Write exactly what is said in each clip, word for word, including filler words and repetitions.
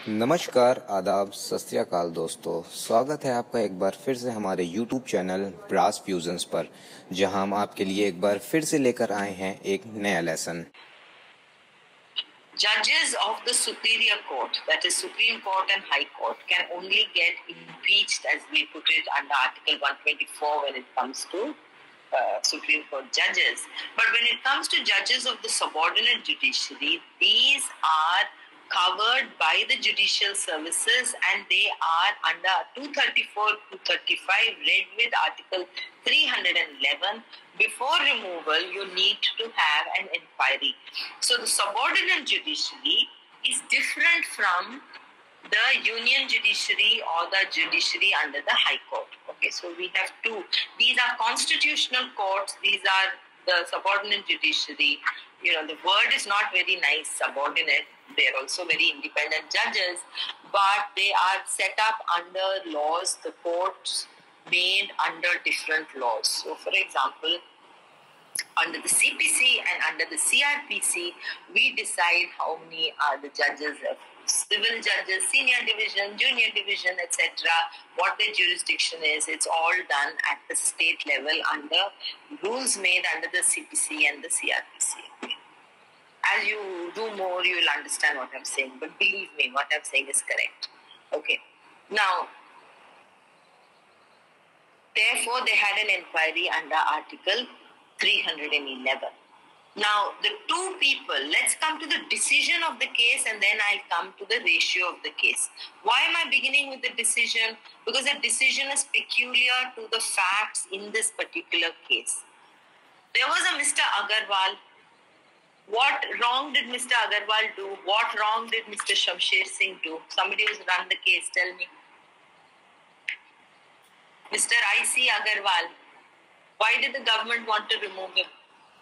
नमस्कार, आदाब, सत श्री अकाल दोस्तों। स्वागत है आपका एक बार फिर से हमारे यूट्यूब चैनल ब्रास फ्यूजन्स पर, जहां हम आपके लिए एक बार फिर से लेकर आए हैं एक नया lesson. Judges of the Superior Court, that is Supreme Court and High Court, can only get impeached, as we put it, under Article one twenty-four when it comes to uh, Supreme Court judges. But when it comes to judges of the subordinate judiciary, these are covered by the judicial services and they are under two thirty-four, two thirty-five, read with Article three eleven. Before removal, you need to have an inquiry. So the subordinate judiciary is different from the union judiciary or the judiciary under the High Court. Okay, so we have two. These are constitutional courts. These are the subordinate judiciary. You know, the word is not very nice, subordinate. They're also very independent judges, but they are set up under laws, the courts made under different laws. So, for example, under the C P C and under the C R P C, we decide how many are the judges, civil judges, senior division, junior division, et cetera. What their jurisdiction is, it's all done at the state level under rules made under the C P C and the C R P C. As you do more, you will understand what I'm saying. But believe me, what I'm saying is correct. Okay. Now, therefore, they had an inquiry under Article three eleven. Now, the two people, let's come to the decision of the case and then I'll come to the ratio of the case. Why am I beginning with the decision? Because the decision is peculiar to the facts in this particular case. There was a Mister Agarwal. What wrong did Mister Agarwal do? What wrong did Mister Shamsher Singh do? Somebody who's run the case, tell me. Mister I C Agarwal. Why did the government want to remove him?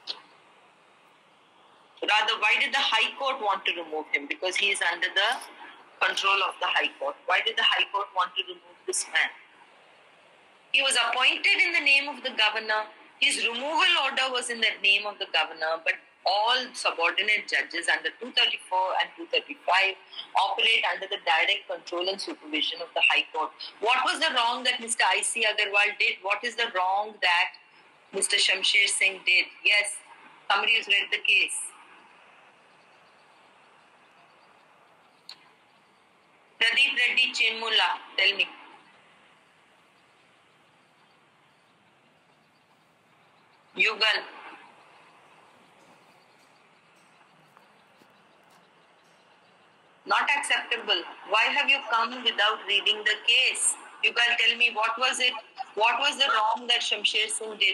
Rather, why did the High Court want to remove him? Because he is under the control of the High Court. Why did the High Court want to remove this man? He was appointed in the name of the governor. His removal order was in the name of the governor, but all subordinate judges under two thirty-four and two thirty-five operate under the direct control and supervision of the High Court. What was the wrong that Mister I C Agarwal did? What is the wrong that Mister Shamsher Singh did? Yes, somebody has read the case. Pradeep Reddy Chinmulla, tell me. Yugal. Not acceptable. Why have you come without reading the case? You can tell me what was it? What was the wrong that Shamsher Singh did?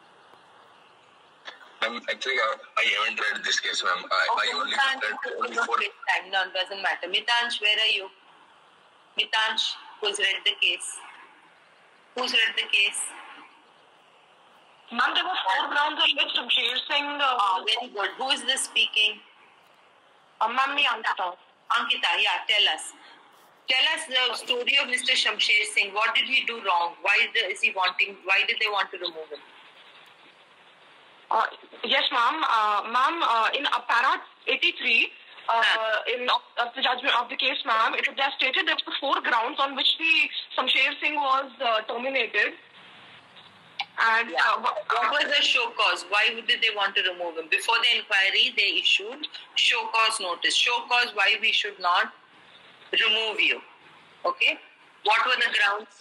Um, actually, uh, I haven't read this case, ma'am. I, okay, I only Mitansh, read only don't for... waste time. No, it doesn't matter. Mitansh, where are you? Mitansh, who's read the case? Who's read the case? Ma'am, there were four grounds on which Shamsher Singh... Uh, oh, very good. Who is this speaking? Uh, Ma'am, me, Ankita. Ankita, yeah, tell us. Tell us the story of Mister Shamsher Singh. What did he do wrong? Why is he wanting? Why did they want to remove him? Uh, yes, ma'am. Uh, ma'am, uh, in Para eighty-three, uh, huh. in of the judgment of the case, ma'am, it was stated there were four grounds on which the Shamsher Singh was uh, terminated. And yeah. uh, what was the show cause? Why did they want to remove him? Before the inquiry, they issued show cause notice. Show cause why we should not remove you. Okay? What were the grounds?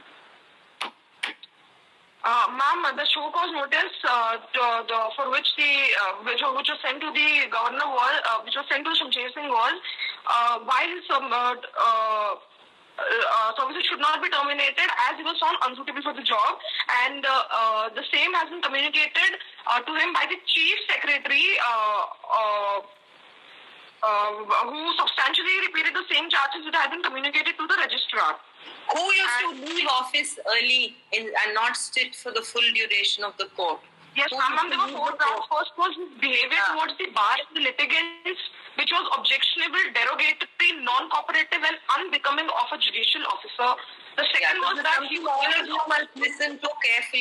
Uh, ma'am, the show cause notice uh, to, the, for which the uh, which, which was sent to the governor was uh, which was sent to Shamsher Singh was uh, why his um, uh, uh, Uh, services should not be terminated as he was found unsuitable for the job, and uh, uh, the same has been communicated uh, to him by the chief secretary uh, uh, uh, who substantially repeated the same charges that had been communicated to the registrar. Who used and to leave office early in, and not sit for the full duration of the court? Yes, ma'am, there were four grounds. First was his behavior yeah. towards the bar and the litigants, which was objectionable, derogatory, non-cooperative and unbecoming of a judicial officer. The second yeah, was that he was... You must listen too carefully.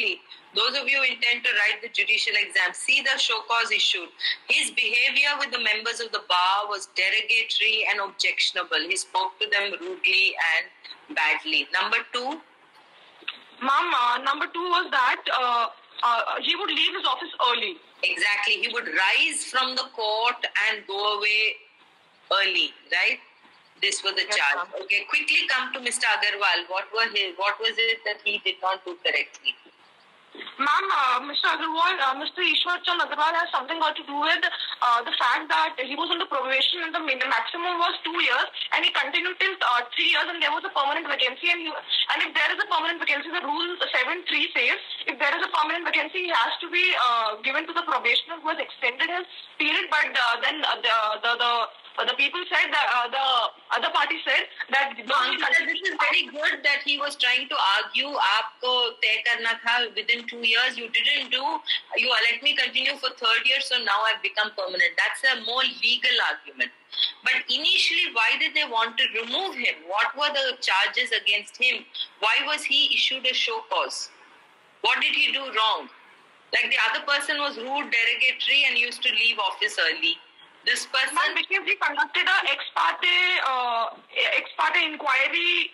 Those of you who intend to write the judicial exam, see the show cause issued. His behavior with the members of the bar was derogatory and objectionable. He spoke to them rudely and badly. Number two. Ma'am, uh, number two was that uh, uh, he would leave his office early. Exactly. He would rise from the court and go away early, right? This was the Yes, charge. ma'am. Okay, quickly come to Mister Agarwal. What were his? What was it that he did not do correctly? Ma'am, uh, Mister Agarwal, uh, Mister Ishwar Chand Agarwal has something got to do with uh, the fact that he was on the probation and the min- maximum was two years and he continued till uh, three years and there was a permanent vacancy and, he, and if there is a permanent vacancy, the rule seven three says if there is a permanent vacancy, he has to be uh, given to the probationer who has extended his period, but uh, then uh, the, the, the Uh, the people said that uh, the other party said that No, this is very good that he was trying to argue. आपको तय करना था within two years. You didn't do. You let me continue for third year, so now I've become permanent. That's a more legal argument. But initially, why did they want to remove him? What were the charges against him? Why was he issued a show cause? What did he do wrong? Like the other person was rude, derogatory, and used to leave office early. This person, Ma'am, because he conducted a ex parte uh, ex parte inquiry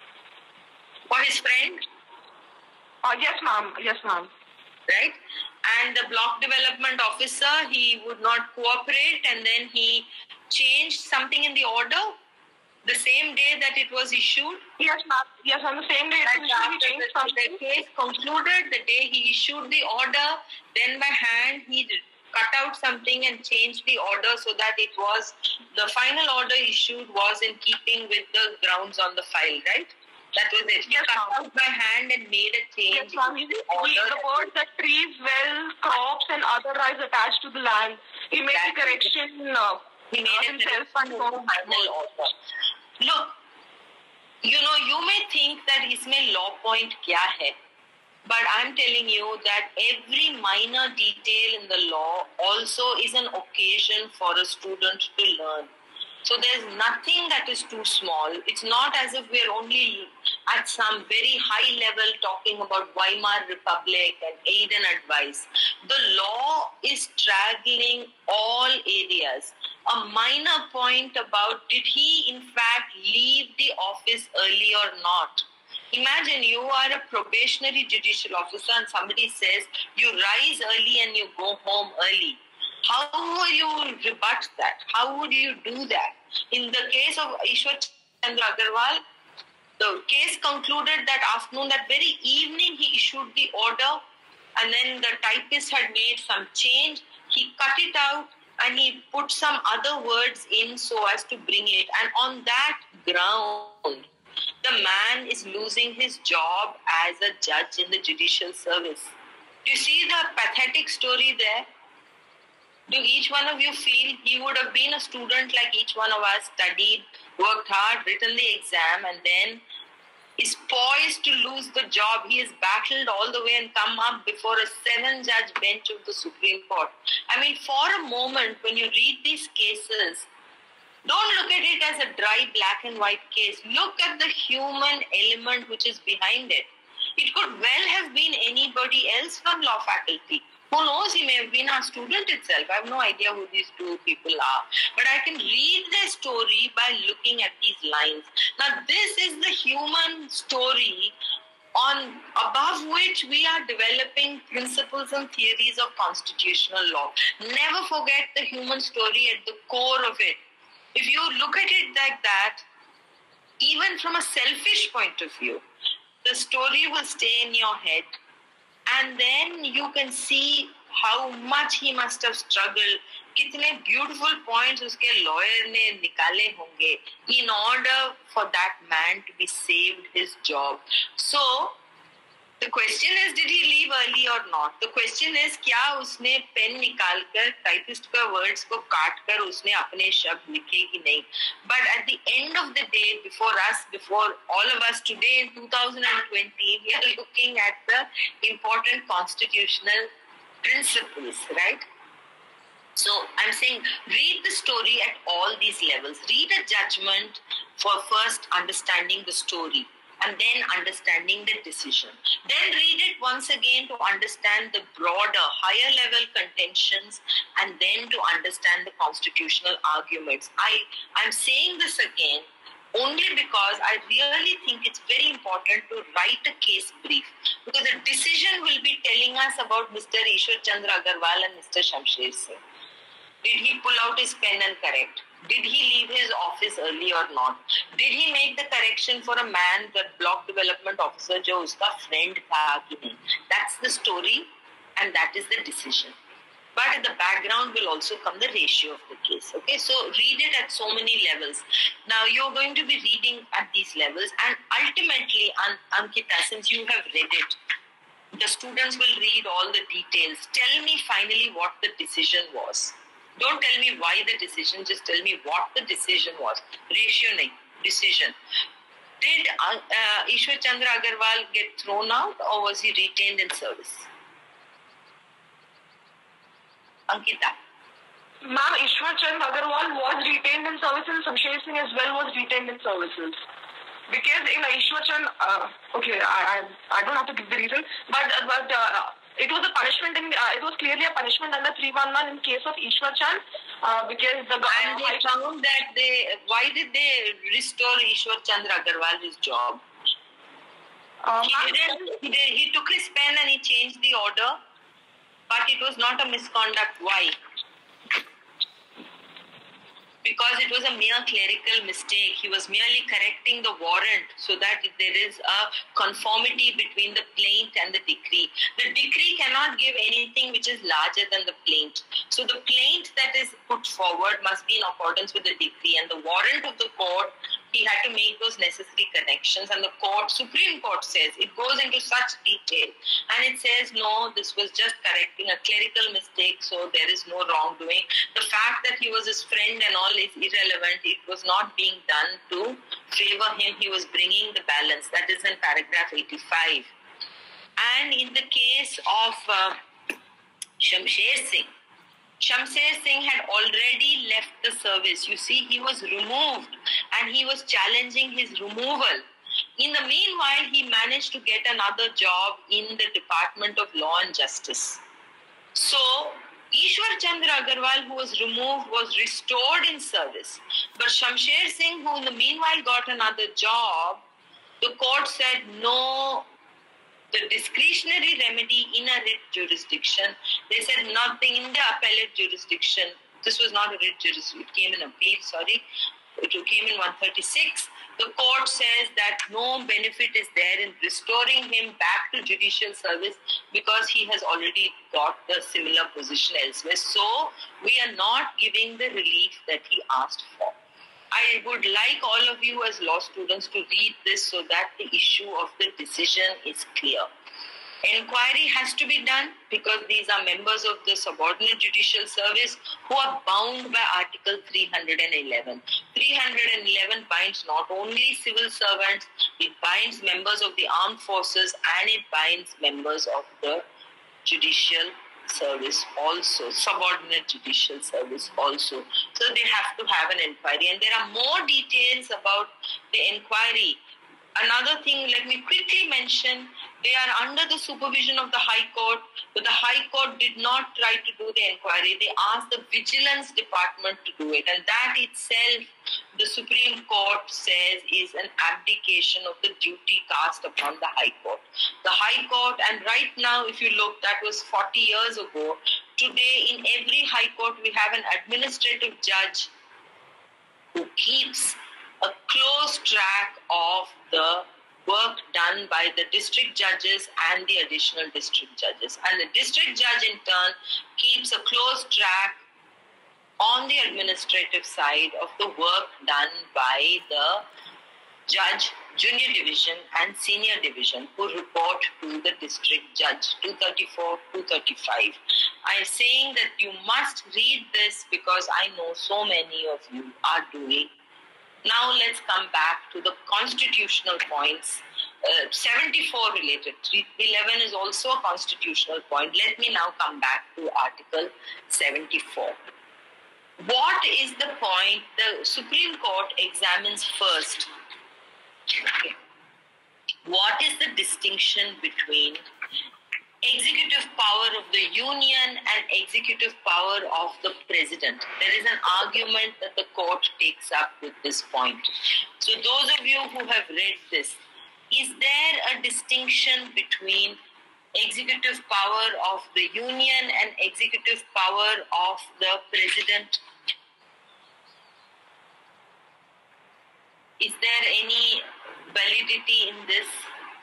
for his friend, uh, yes ma'am, yes ma'am. right? And the block development officer, he would not cooperate, and then he changed something in the order the same day that it was issued. Yes ma'am, yes on the same day That he after changed the, the something. case concluded, the day he issued the order, then by hand he did cut out something and changed the order so that it was, the final order issued was in keeping with the grounds on the file, right? That was it. He Yes, cut ma'am. out by hand and made a change. Yes ma'am, he, in the he, order the that word that trees, wells, crops and other rights attached to the land. He made the Exactly. correction uh, he made a himself correction and in the final order. Look, you know, you may think that इसमें law point क्या है? But I'm telling you that every minor detail in the law also is an occasion for a student to learn. So there's nothing that is too small. It's not as if we're only at some very high level talking about Weimar Republic and aid and advice. The law is straddling all areas. A minor point about did he in fact leave the office early or not? Imagine you are a probationary judicial officer and somebody says you rise early and you go home early. How will you rebut that? How would you do that? In the case of Ishwar Chandra Agarwal, the case concluded that afternoon, that very evening he issued the order and then the typist had made some change. He cut it out and he put some other words in so as to bring it. And on that ground, the man is losing his job as a judge in the judicial service. Do you see the pathetic story there? Do each one of you feel he would have been a student like each one of us, studied, worked hard, written the exam, and then is poised to lose the job? He has battled all the way and come up before a seven-judge bench of the Supreme Court. I mean, for a moment, when you read these cases, don't look at it as a dry black and white case. Look at the human element which is behind it. It could well have been anybody else from law faculty. Who knows, he may have been our student itself. I have no idea who these two people are. But I can read their story by looking at these lines. Now, this is the human story on above which we are developing principles and theories of constitutional law. Never forget the human story at the core of it. If you look at it like that, even from a selfish point of view, the story will stay in your head. And then you can see how much he must have struggled. कितने beautiful points उसके lawyer ने निकाले होंगे in order for that man to be saved his job. So, the question is, did he leave early or not? The question is, क्या उसने pen निकाल कर typist का वर्ड्स को काट कर उसने अपने शब्द लिखे कि नहीं? But at the end of the day, before us, before all of us today in two thousand twenty, we are looking at the important constitutional principles, right? So I'm saying, read the story at all these levels. Read a judgment for first understanding the story. and then understanding the decision. Then read it once again to understand the broader, higher level contentions, and then to understand the constitutional arguments. I, I'm saying this again only because I really think it's very important to write a case brief, because the decision will be telling us about Mister Ishwar Chandra Agarwal and Mister Shamsher Singh. Did he pull out his pen and correct? Did he leave his office early or not? Did he make the correction for a man, that block development officer, jo uska friend tha ki nahi? That's the story, and that is the decision. But in the background will also come the ratio of the case. Okay, so read it at so many levels. Now you're going to be reading at these levels, and ultimately, An- Ankita, since you have read it, the students will read all the details. Tell me finally what the decision was. Don't tell me why the decision, just tell me what the decision was. Ratio nahi, decision. Did uh, uh, Ishwar Chandra Agarwal get thrown out, or was he retained in service? Ankita. Ma'am, Ishwar Chandra Agarwal was retained in service, and Shamsher Singh as well was retained in services. Because in Ishwar Chandra, uh, okay, I, I I don't have to give the reason, but uh, but uh, it was a punishment. In uh, it was clearly a punishment under three one one in case of Ishwar Chand, uh, because the and they found that they why did they restore Ishwar Chandra Agarwal his job? Uh, he didn't. He, did, he took his pen and he changed the order. But it was not a misconduct. Why? Because it was a mere clerical mistake. He was merely correcting the warrant so that there is a conformity between the plaint and the decree. The decree cannot give anything which is larger than the plaint. So the plaint that is put forward must be in accordance with the decree, and the warrant of the court, he had to make those necessary connections, and the court, Supreme Court says, it goes into such detail, and it says, no, this was just correcting a clerical mistake, so there is no wrongdoing. The fact that he was his friend and all is irrelevant. It was not being done to favor him. He was bringing the balance. That is in paragraph eighty-five. And in the case of uh, Shamsher Singh, Shamsher Singh had already left the service. You see, he was removed and he was challenging his removal. In the meanwhile, he managed to get another job in the Department of Law and Justice. So, Ishwar Chandra Agarwal, who was removed, was restored in service. But Shamsher Singh, who in the meanwhile got another job, the court said no. The discretionary remedy in a writ jurisdiction, they said nothing in the appellate jurisdiction. This was not a writ jurisdiction, it came in appeal, sorry. It came in one thirty-six. The court says that no benefit is there in restoring him back to judicial service because he has already got the similar position elsewhere. So we are not giving the relief that he asked for. I would like all of you as law students to read this so that the issue of the decision is clear. Inquiry has to be done because these are members of the subordinate judicial service who are bound by Article three hundred eleven. three hundred eleven binds not only civil servants, it binds members of the armed forces and it binds members of the judicial service also, subordinate judicial service also. So they have to have an inquiry, and there are more details about the inquiry. Another thing, let me quickly mention, they are under the supervision of the High Court, but the High Court did not try to do the inquiry. They asked the Vigilance Department to do it, and that itself, the Supreme Court says, is an abdication of the duty cast upon the High Court. The High Court, and right now, if you look, that was forty years ago. Today, in every High Court, we have an administrative judge who keeps a close track of the work done by the district judges and the additional district judges. And the district judge, in turn, keeps a close track on the administrative side of the work done by the judge, junior division and senior division who report to the district judge, two thirty-four, two thirty-five. I'm saying that you must read this because I know so many of you are doing. Now let's come back to the constitutional points. Uh, seventy-four related. three eleven is also a constitutional point. Let me now come back to Article seventy-four. What is the point the Supreme Court examines first? Okay. what is the distinction between executive power of the union and executive power of the president. There is an argument that the court takes up with this point. So those of you who have read this, is there a distinction between executive power of the union and executive power of the president? Is there any validity in this?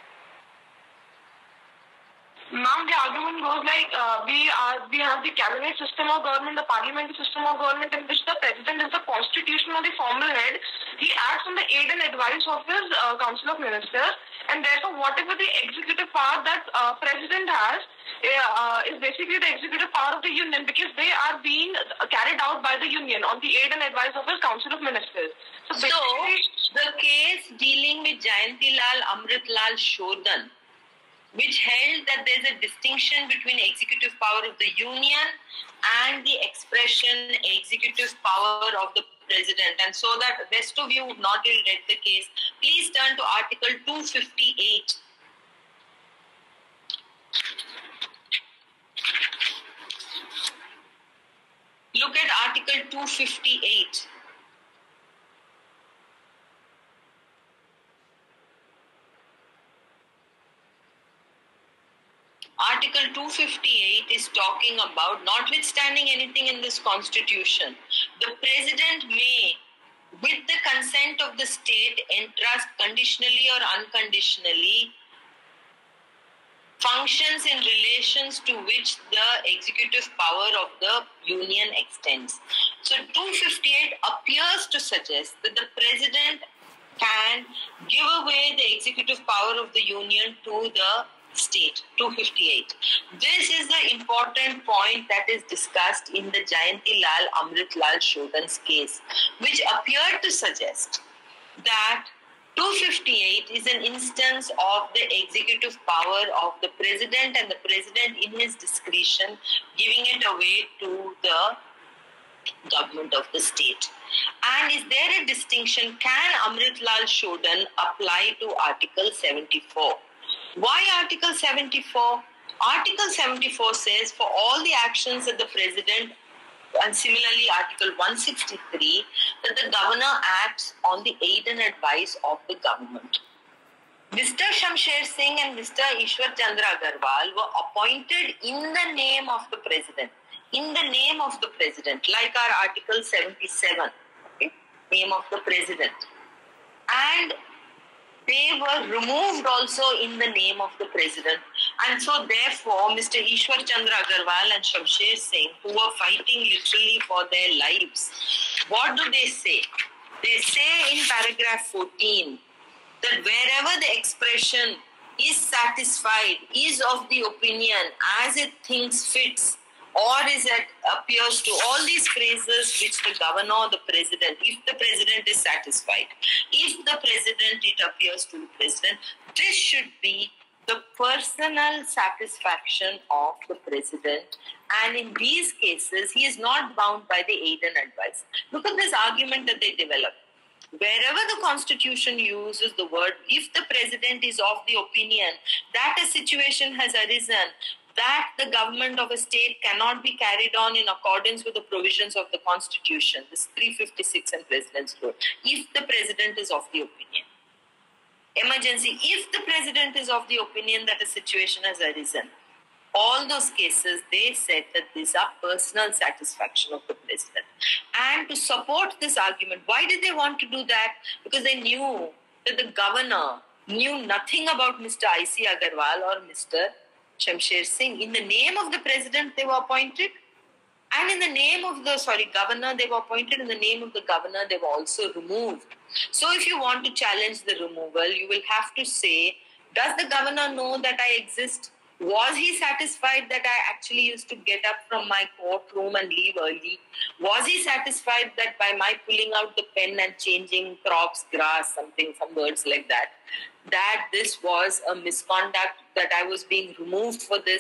Ma'am, the argument goes like uh, we are we have the cabinet system of government, the parliamentary system of government, in which the president is the constitutional, the formal head. He acts on the aid and advice of his uh, council of ministers, and therefore whatever the executive power that uh, president has uh, is basically the executive power of the union, because they are being carried out by the union on the aid and advice of his council of ministers. So, so the case dealing with Jayantilal Amritlal Shodhan, which held that there is a distinction between executive power of the union and the expression executive power of the president. And so that the rest of you who have not yet read the case, please turn to Article two fifty-eight. Look at Article two fifty-eight. Article two fifty-eight is talking about, notwithstanding anything in this constitution, the president may, with the consent of the state, entrust conditionally or unconditionally functions in relations to which the executive power of the union extends. So two fifty-eight appears to suggest that the president can give away the executive power of the union to the state. two fifty-eight. This is the important point that is discussed in the Jayantilal Amritlal Shodhan's case, which appeared to suggest that two fifty-eight is an instance of the executive power of the president, and the president in his discretion giving it away to the government of the state. And is there a distinction? Can Amritlal Shodhan apply to Article seventy-four? Why Article seventy-four? Article seventy-four says for all the actions that the president, and similarly Article one sixty-three, that the governor acts on the aid and advice of the government. Mister Shamsher Singh and Mister Ishwar Chandra Agarwal were appointed in the name of the president. In the name of the president, like our Article seventy-seven, okay? Name of the president. And they were removed also in the name of the president. And so therefore, Mister Ishwar Chandra Agarwal and Shamsher Singh, who were fighting literally for their lives, what do they say? They say in paragraph fourteen that wherever the expression is satisfied, is of the opinion as it thinks fits, or is it appears to, all these phrases which the governor or the president, if the president is satisfied, if the president, it appears to the president, this should be the personal satisfaction of the president. And in these cases, he is not bound by the aid and advice. Look at this argument that they develop. Wherever the constitution uses the word, if the president is of the opinion that a situation has arisen, that the government of a state cannot be carried on in accordance with the provisions of the constitution, this three fifty-six and President's Rule, if the president is of the opinion. Emergency, if the president is of the opinion that a situation has arisen. All those cases, they said that these are personal satisfaction of the president. And to support this argument, why did they want to do that? Because they knew that the governor knew nothing about Mister I C Agarwal or Mister Shamsher Singh. In the name of the president, they were appointed. And in the name of the, sorry, governor, they were appointed. In the name of the governor, they were also removed. So if you want to challenge the removal, you will have to say, does the governor know that I exist? Was he satisfied that I actually used to get up from my courtroom and leave early? Was he satisfied that by my pulling out the pen and changing crops, grass, something, some words like that, that this was a misconduct, that I was being removed for this?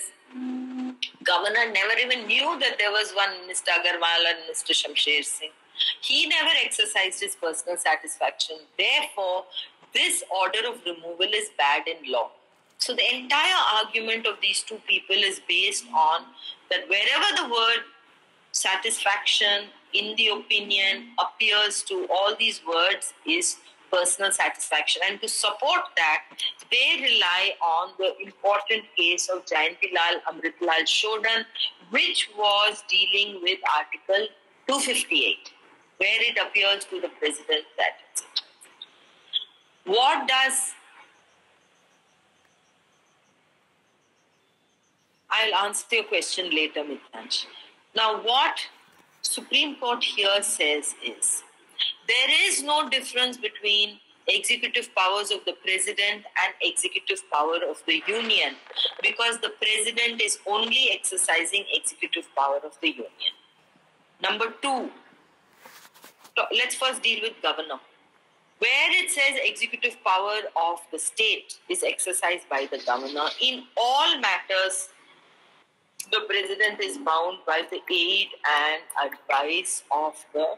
Governor never even knew that there was one Mister Agarwal and Mister Shamsher Singh. He never exercised his personal satisfaction. Therefore, this order of removal is bad in law. So the entire argument of these two people is based on that wherever the word satisfaction in the opinion appears to all these words is personal satisfaction. And to support that, they rely on the important case of Jayantilal Amritlal Shodhan, which was dealing with Article two fifty-eight, where it appears to the president that what does I'll answer your question later, Mitransh. Now, what Supreme Court here says is there is no difference between executive powers of the president and executive power of the union, because the president is only exercising executive power of the union. Number two, let's first deal with governor. Where it says executive power of the state is exercised by the governor, in all matters, the president is bound by the aid and advice of the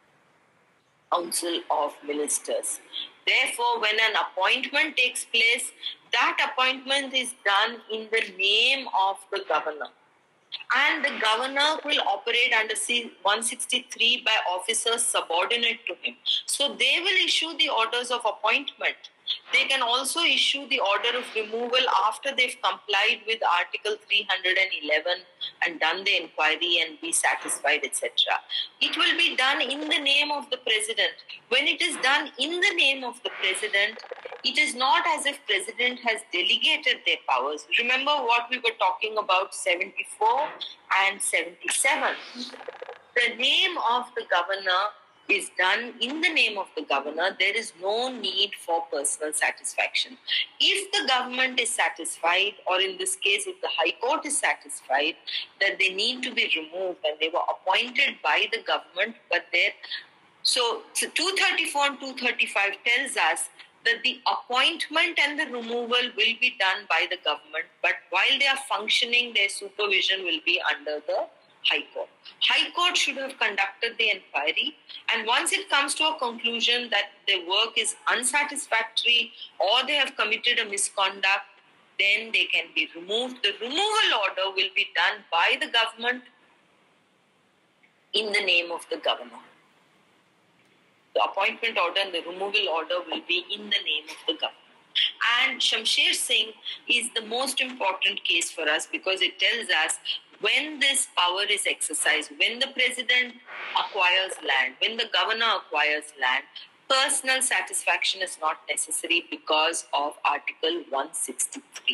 Council of Ministers. Therefore, when an appointment takes place, that appointment is done in the name of the governor. And the governor will operate under C one sixty-three by officers subordinate to him. So they will issue the orders of appointment. They can also issue the order of removal after they've complied with Article three hundred eleven and done the inquiry and be satisfied, et cetera. It will be done in the name of the president. When it is done in the name of the president, it is not as if president has delegated their powers. Remember what we were talking about, seventy-four and seventy-seven. The name of the governor is done in the name of the governor. There is no need for personal satisfaction. If the government is satisfied, or in this case, if the High Court is satisfied that they need to be removed and they were appointed by the government, but they're so, so two thirty-four and two thirty-five tells us that the appointment and the removal will be done by the government, but while they are functioning, their supervision will be under the High Court. High Court should have conducted the inquiry, and once it comes to a conclusion that their work is unsatisfactory or they have committed a misconduct, then they can be removed. The removal order will be done by the government in the name of the governor. The appointment order and the removal order will be in the name of the governor. And Shamsher Singh is the most important case for us because it tells us when this power is exercised, when the president acquires land, when the governor acquires land, personal satisfaction is not necessary because of Article one sixty-three.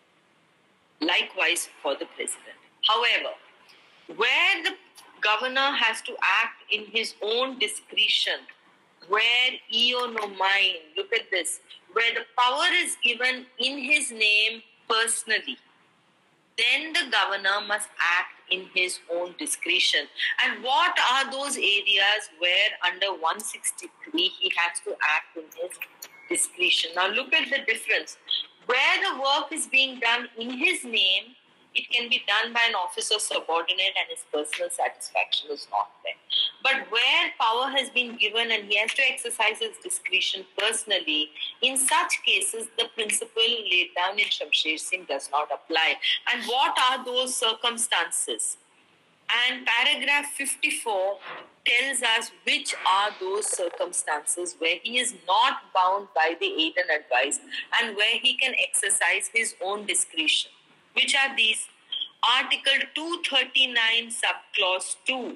Likewise for the president. However, where the governor has to act in his own discretion, where eo no mine, look at this, where the power is given in his name personally, then the governor must act in his own discretion. And what are those areas where under one sixty-three he has to act in his discretion? Now look at the difference. Where the work is being done in his name, it can be done by an officer subordinate and his personal satisfaction is not there. But where power has been given and he has to exercise his discretion personally, in such cases, the principle laid down in Shamsher Singh does not apply. And what are those circumstances? And paragraph fifty-four tells us which are those circumstances where he is not bound by the aid and advice and where he can exercise his own discretion. Which are these? Article two thirty-nine, subclause two,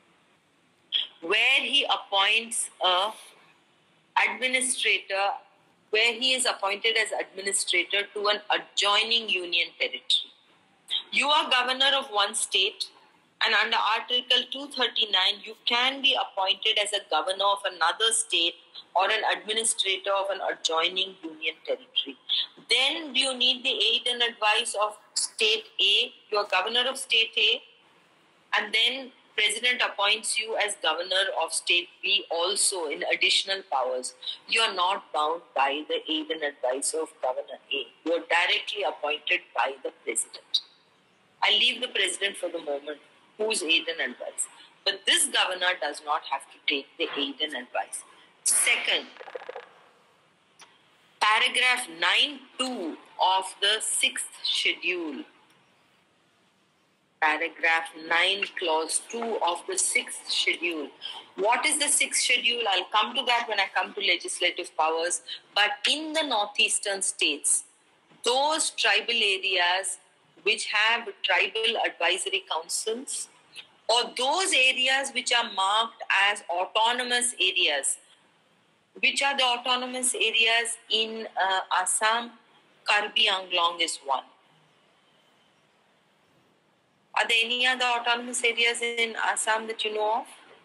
where he appoints a administrator, where he is appointed as administrator to an adjoining union territory. You are governor of one state, and under Article two thirty-nine, you can be appointed as a governor of another state or an administrator of an adjoining union territory. Then do you need the aid and advice of state A? You are governor of state A, and then president appoints you as governor of state B also in additional powers. You are not bound by the aid and advice of governor A. You are directly appointed by the president. I leave the president for the moment, whose aid and advice. But this governor does not have to take the aid and advice. Second, Paragraph nine two of the sixth schedule. Paragraph nine, clause two of the sixth schedule. What is the sixth schedule? I'll come to that when I come to legislative powers. But in the northeastern states, those tribal areas which have tribal advisory councils, or those areas which are marked as autonomous areas. Which are the autonomous areas in uh, Assam? Karbi Anglong is one. Are there any other autonomous areas in Assam that you know of?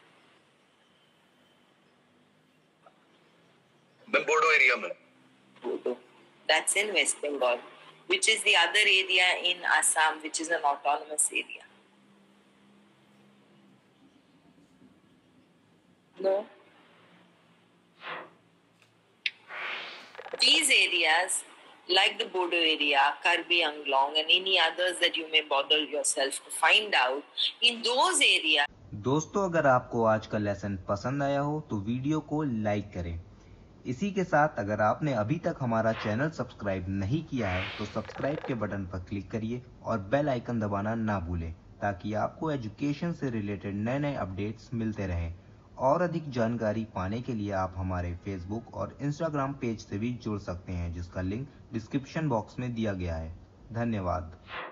The Bodo area, ma'am. Bodo. That's in West Bengal. Which is the other area in Assam which is an autonomous area? No. These areas, like the Bodo area, Karbi Anglong, and any others that you may bother yourself to find out, in those areas. दोस्तों, अगर आपको आज का lesson पसंद आया हो तो video को लाइक करें। इसी के साथ अगर आपने अभी तक हमारा चैनल सब्सक्राइब नहीं किया है तो सब्सक्राइब के बटन पर क्लिक करिए और बेल आइकन दबाना ना भूलें, ताकि आपको एजुकेशन से रिलेटेड नए नए अपडेट्स मिलते रहें। और अधिक जानकारी पाने के लिए आप हमारे फेसबुक और इंस्टाग्राम पेज से भी जुड़ सकते हैं, जिसका लिंक डिस्क्रिप्शन बॉक्स में दिया गया है। धन्यवाद।